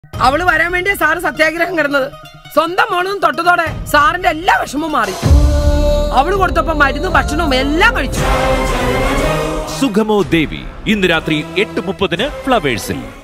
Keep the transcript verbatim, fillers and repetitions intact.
അവള് വരാൻ വേണ്ടിയ സാറ് സത്യാഗ്രഹം കിടന്നത്. സ്വന്തം മോളൊന്നും തൊട്ടതോടെ സാറിന്റെ എല്ലാ വിഷമവും മാറി. അവള് കൊടുത്തപ്പോ മരുന്നും ഭക്ഷണവും എല്ലാം കഴിച്ചു. സുഖമോ ദേവി ഇന്ന് രാത്രി എട്ട് മുപ്പതിന് ഫ്ലവേഴ്സിൽ.